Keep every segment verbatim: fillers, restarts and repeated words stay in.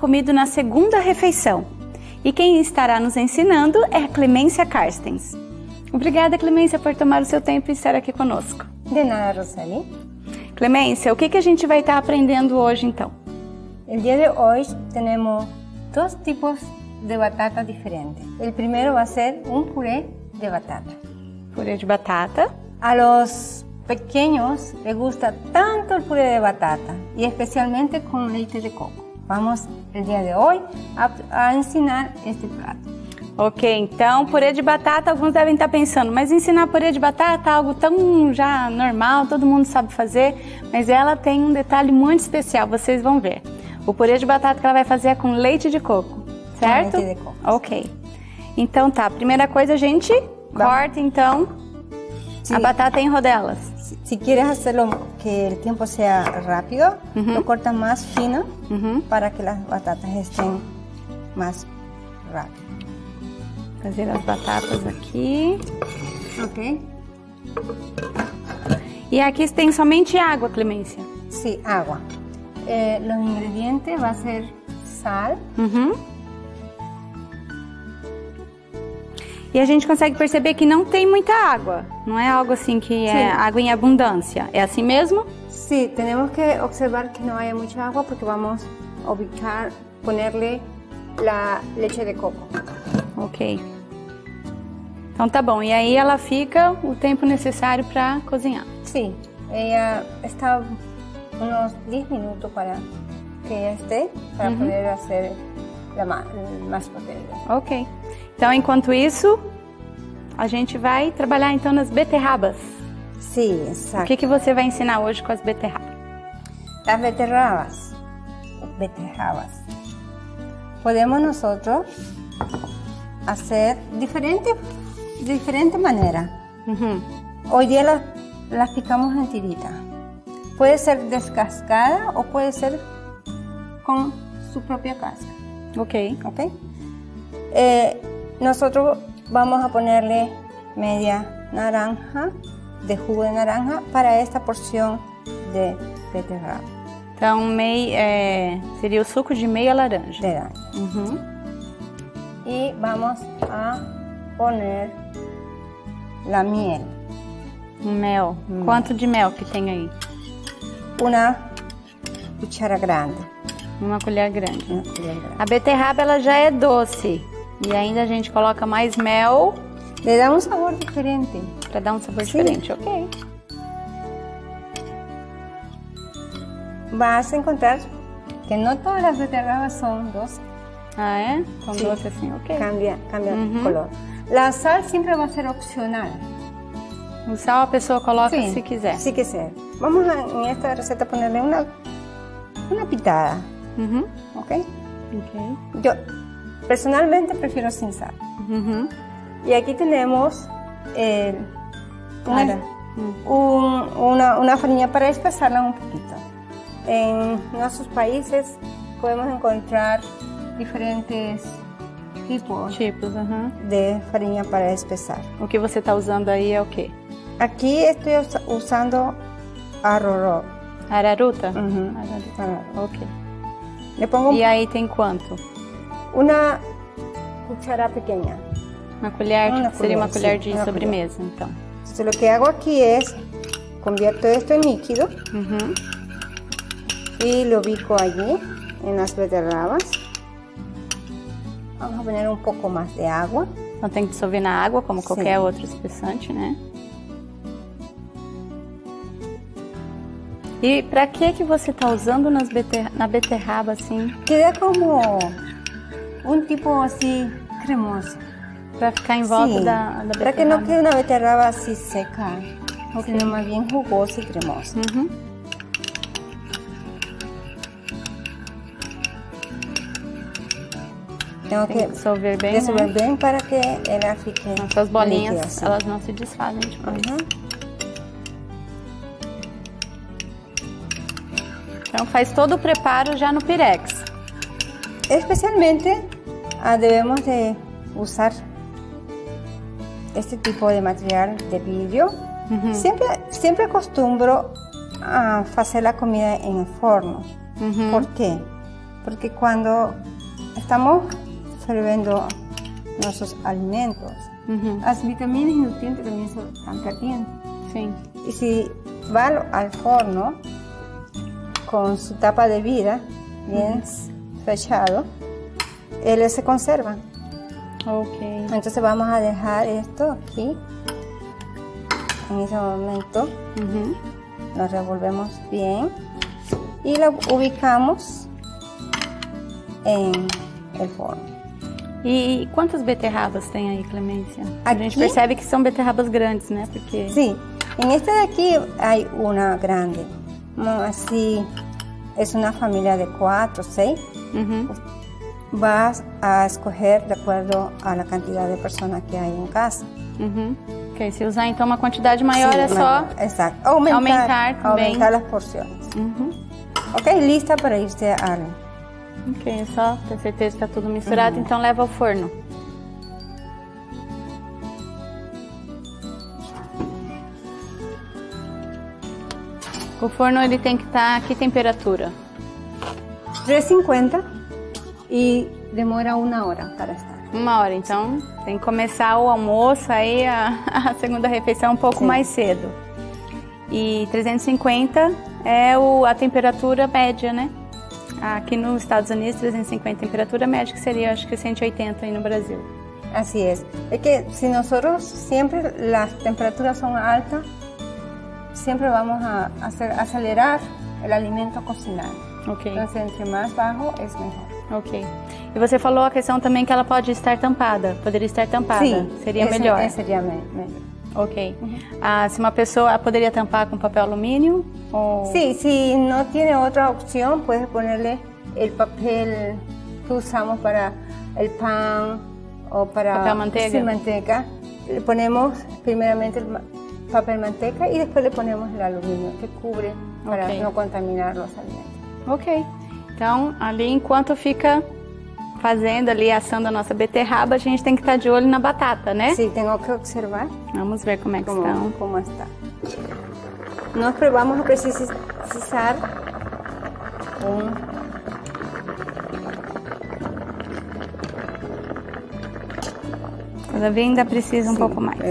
comido na segunda refeição. E quem estará nos ensinando é a Clemência Carstens. Obrigada, Clemência, por tomar o seu tempo e estar aqui conosco. De nada, Roseli. Clemência, o que, que a gente vai estar aprendendo hoje, então? El día de hoy tenemos dos tipos de batata diferentes. El primero va a ser un puré de batata. Purê de batata. A los pequeños les gusta tanto el puré de batata y especialmente con leite de coco. Vamos el día de hoy a, a ensinar este prato. Ok, então purê de batata, alguns devem estar pensando, mas ensinar purê de batata é algo tão já normal, todo mundo sabe fazer, mas ela tem um detalhe muito especial, vocês vão ver. O purê de batata que ela vai fazer é com leite de coco, certo? Leite de coco. Ok. Então tá, primeira coisa a gente Vamos. corta então sí. a batata em rodelas. Si, si quieres hacerlo que el tiempo sea rápido, uh-huh. lo cortas más fino uh-huh. para que las batatas estén más rápido. Fazer as batatas aqui. Ok. E aqui tem somente água, Clemência? Sí, agua. Eh, los ingredientes va a ser sal. Uhum. E a gente consegue perceber que não tem muita água. Não é algo assim que é sí. água em abundância. É assim mesmo? Sí, tenemos que observar que no haya mucha agua porque vamos a ubicar, ponerle la leche de coco. Ok. Então tá bom. E aí ela fica o tempo necessário para cozinhar? Sí. Ella está unos diez minutos para que ella esté, para uhum. poder hacer la mashed potatoes. Ok. Então, enquanto isso, a gente vai trabalhar então nas beterrabas. Sim, exato. O que, que você vai ensinar hoje com as beterrabas? As beterrabas. Beterrabas. Podemos nosotros hacer diferente, de diferente manera. Uh-huh. Hoy día las, las picamos en tirita. Puede ser descascada o puede ser con su propia casca. Ok. Ok. Eh, nosotros vamos a ponerle media naranja, de jugo de naranja, para esta porción de beterraba. Então, mei, é, seria o suco de meia laranja. Laranja. Uhum. E vamos a poner la miel. Mel. Hum. Quanto de mel que tem aí? Uma cuchara grande. Uma colher grande. Uma colher grande. A beterraba ela já é doce. E ainda a gente coloca mais mel. Le dá um sabor diferente. Para dar um sabor Sim. diferente, ok. Vas a encontrar que no todas las beterrabas son doces. Ah, é? São sí. doces assim, ok. Cambia, cambia uhum. o color. La sal sempre vai ser opcional. O sal a pessoa coloca sí, se quiser. Se quiser. Vamos a, en esta receta ponerle una, una pitada. Uhum. ¿Ok? Ok. Yo personalmente prefiero sin sal. Uhum. Y aquí tenemos eh, una, un, una, una farinha para espesarla un poquito. En nuestros países podemos encontrar diferentes tipos, tipos uh-huh. de farinha para espesar. O que você está usando aí é o quê? Aqui estou usando arroró. Araruta? Uh-huh. Araruta. Araruta. Ok. Le pongo e aí tem quanto? Uma cuchara pequena. Uma colher, una tipo, seria uma colher sí, de una sobremesa, colher. então. Entonces, lo que hago aquí es, convierto esto en líquido uh-huh. y lo ubico allí, en las beterrabas. Vamos a poner un poco más de agua. Então tem que dissolver na água, como qualquer Sim. outro espessante, né? E pra que que você tá usando nas beter... na beterraba, assim? Queda como um tipo assim, cremoso. Pra ficar em volta Sim, da, da beterraba. Para que não quede uma beterraba assim seca, okay. Sino mais bem jugosa e cremosa. Uhum. Tenho Tem que dissolver bem, dissolver né? bem para que ela fique. Essas bolinhas, líquida, assim. elas não se desfazem depois. Uhum. Então faz todo o preparo já no Pirex. Especialmente ah, devemos de usar este tipo de material de vidrio. Uhum. Sempre, sempre acostumbro a fazer a comida em forno. Uhum. ¿Por quê? porque cuando estamos ferviendo nuestros alimentos, uh-huh. las vitaminas y nutrientes también se están perdiendo. Sí. Y si va al, al horno con su tapa de vida bien uh-huh. fechado, ellos se conservan. Okay. Entonces vamos a dejar esto aquí. En ese momento uh-huh. lo revolvemos bien y lo ubicamos en el forno. E quantas beterrabas tem aí, Clemência? A Aqui, gente percebe que são beterrabas grandes, né? Porque... Sí, en este de aquí hay una grande. Así es una familia de cuatro, seis. Uh-huh. Vas a escoger de acuerdo a la cantidad de personas que hay en casa. Uh-huh. Ok, se usar então uma quantidade maior, sí, é só exacto. Aumentar, aumentar também. Aumentar las porciones. Uh-huh. Ok, lista para irse al... Ok, é só ter certeza que está tudo misturado, uhum. então leva ao forno. O forno ele tem que estar a que temperatura? trezentos e cinquenta e demora uma hora para estar. Uma hora, então tem que começar o almoço, aí a, a segunda refeição um pouco Sim. mais cedo. E trezentos e cinquenta é o, a temperatura média, né? Aqui nos Estados Unidos, trezentos e cinquenta temperatura média, que seria acho que cento e oitenta aí no Brasil. Así es. Es que si nosotros siempre las temperaturas son altas, siempre vamos a hacer, acelerar el alimento a cocinar. Okay. Entonces, entre más bajo es mejor. Ok. E você falou a questão também que ela pode estar tampada, poderia estar tampada. Sim, seria esse, melhor. Esse seria me melhor. Ok. Uhum. Ah, se uma pessoa poderia tampar com papel alumínio? O... Sí, si no tiene otra opción, puedes ponerle el papel que usamos para el pan o para papel manteca. Sí, manteca. Le ponemos primeramente el papel manteca y después le ponemos el aluminio que cubre para okay. no contaminar los alimentos. Ok. Então, ali enquanto fica fazendo ali, assando a nossa beterraba, a gente tem que estar de olho na batata, né? Sim, tenho que observar. Vamos ver como é que como, estão. Como está. Nós vamos a precisar um... Todavia ainda precisa um Sim, pouco mais.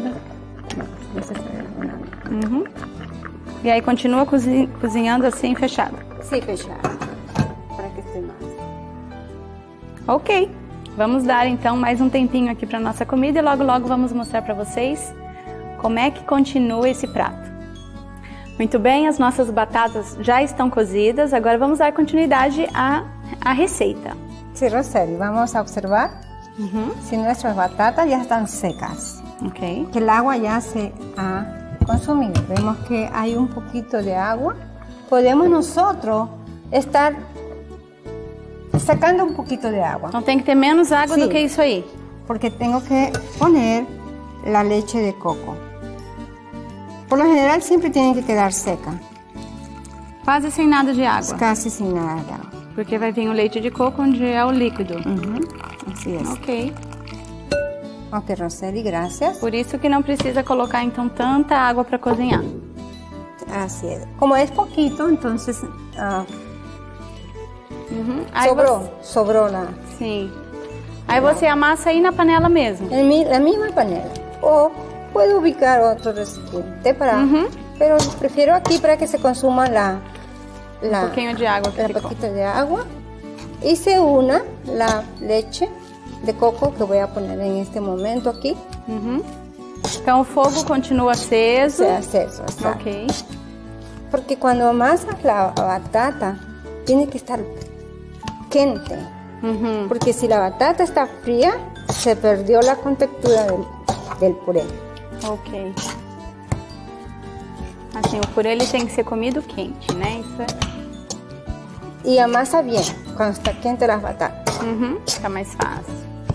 Uhum. E aí continua cozi cozinhando assim, fechado? Sim, fechado. Para que esteja mais. Ok, vamos dar então mais um tempinho aqui para nossa comida e logo logo vamos mostrar para vocês como é que continua esse prato. Muito bem, as nossas batatas já estão cozidas, agora vamos dar continuidade à, à receita. Sí, Roseli, vamos a observar uh-huh. si nuestras batatas ya están secas. Okay. Que el agua ya se ha consumido. Vemos que hay un poquito de agua. Podemos nosotros estar sacando un poquito de agua. Então tem que ter menos água sí, do que isso aí. Porque tengo que poner la leche de coco. Por lo general siempre tienen que quedar seca. Quase sem nada de água. Casi sin nada de agua. Porque vai vir o leite de coco onde é o líquido. Uhum. Assim é. Ok. Ok, Roseli, gracias. Por isso que não precisa colocar então tanta água para cozinhar. Así es. Como es poquito, entonces uh, uhum. sobrou, você... sobrou lá. Sim. Aí você amassa aí na panela mesmo. En la misma panela. O puedo ubicar otro recipiente para, uhum. pero prefiero aquí para que se consuma la, la un poquito de agua, que un poquito de agua y se una la leche de coco que voy a poner en este momento aquí. Uhum. Então o fogo continua aceso. Sí, aceso, está. Ok. Porque cuando amasas la batata tiene que estar quente. Uhum. Porque si la batata está fría se perdió la contextura del, del puré. Ok. Assim, o purê ele tem que ser comido quente, né? Isso é... E amassa bem quando está quente as batatas. Uhum. Fica mais fácil.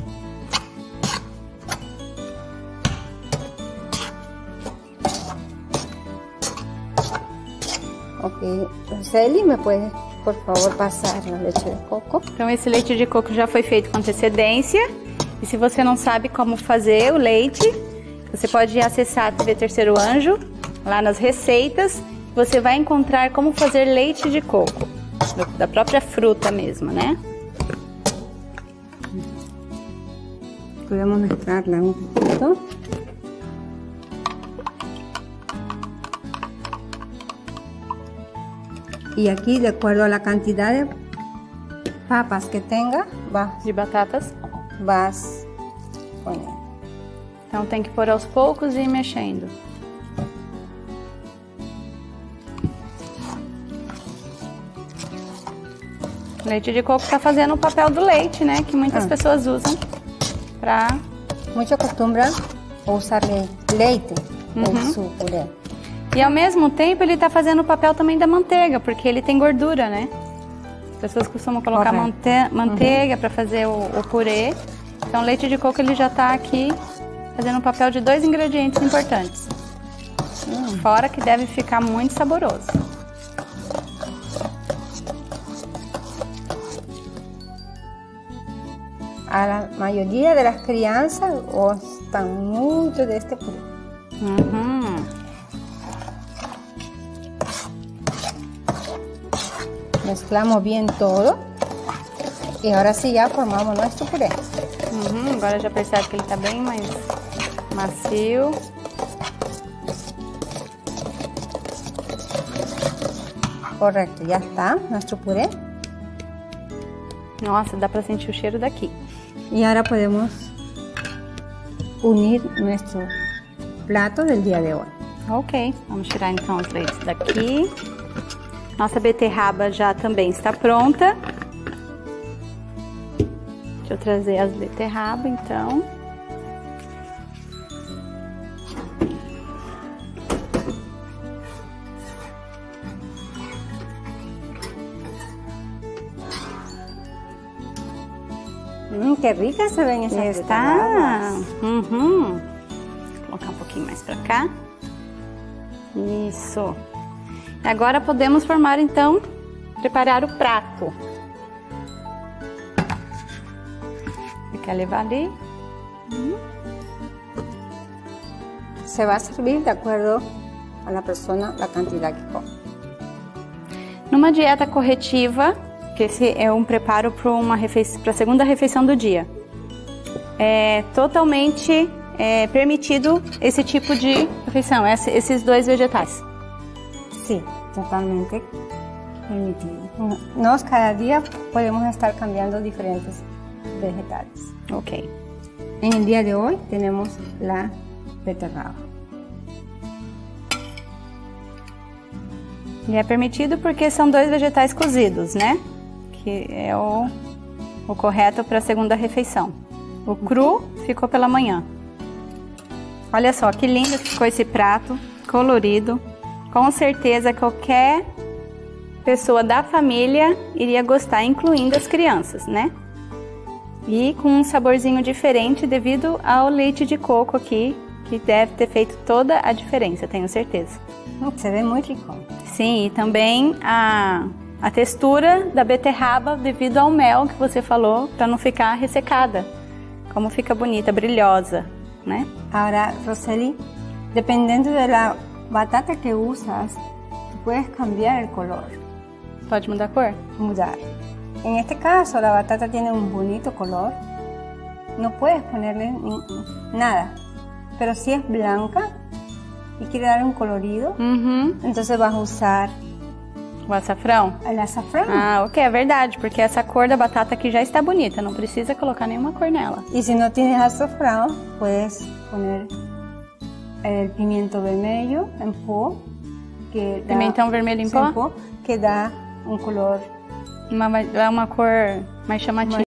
Ok. Roseli, me pode, por favor, passar a leite de coco? Então esse leite de coco já foi feito com antecedência. E se você não sabe como fazer o leite, você pode acessar a T V Terceiro Anjo, lá nas receitas, você vai encontrar como fazer leite de coco. da própria fruta mesmo, né? Podemos mezclarla un poquito. Y aquí, de acuerdo a la cantidad de papas que tenga, vas, De batatas. vas poniendo. Então tem que pôr aos poucos e ir mexendo. Leite de coco tá fazendo o papel do leite, né? Que muitas Ah. pessoas usam pra... Muchos acostumbran a usar le- leite en su puré. E ao mesmo tempo ele tá fazendo o papel também da manteiga, porque ele tem gordura, né? As pessoas costumam colocar Correto. mante manteiga para fazer o, o purê. Então o leite de coco ele já tá aqui fazendo o papel de dois ingredientes importantes. Hum. Fora que deve ficar muito saboroso. A la mayoría de las crianças gustan mucho de este puré. Uhum. Mezclamos bien todo. Y ahora sí ya formamos nuestro puré. Uhum. Agora já percebe que ele tá bem mais macio. Correcto, ya está nuestro puré. Nossa, dá pra sentir o cheiro daqui. Y ahora podemos unir nuestro plato del día de hoy. Ok, vamos tirar então os leites daqui. Nossa beterraba já também está pronta. Deixa eu trazer as beterraba então. Mmm, qué ricas se ven esas Está. beterrabas. Uhum. Vou colocar um pouquinho mais pra cá. Isso. Agora podemos formar então, preparar o prato. Você quer levar ali? Se va a servir de acuerdo a la persona, la cantidad que come. Numa dieta corretiva, que esse é um preparo para uma refeição, para a segunda refeição do dia, é totalmente é, permitido esse tipo de refeição, esse, esses dois vegetais. Sí, totalmente permitido. Nos cada día podemos estar cambiando diferentes vegetales. Ok. En el día de hoy tenemos la beterraba. E é permitido porque são dois vegetais cozidos, né? Que é o, o correto para a segunda refeição. O cru ficou pela manhã. Olha só que lindo que ficou esse prato, colorido. Com certeza qualquer pessoa da família iria gostar, incluindo as crianças, né? E com um saborzinho diferente devido ao leite de coco aqui, que deve ter feito toda a diferença, tenho certeza. Se ve muy rico. Sim, e também a, a textura da beterraba devido ao mel que você falou, para não ficar ressecada. Como fica bonita, brilhosa, né? Ahora, Roseli, dependiendo de la batata que usas, tú puedes cambiar el color, Pode mudar a cor? mudar. En este caso, la batata tiene un bonito color. No puedes ponerle ni- nada. Pero si es blanca y quiere dar un colorido, Uhum. entonces vas a usar O açafrão? el azafrán. Ah, ok, é verdade, porque essa cor da batata aqui já está bonita, não precisa colocar nenhuma cor nela. Y si no tienes azafrán, puedes poner el pimiento vermelho en pó, que da, Pimentão vermelho em sí, en pó? pó, que da un color Uma, é uma cor mais chamativa.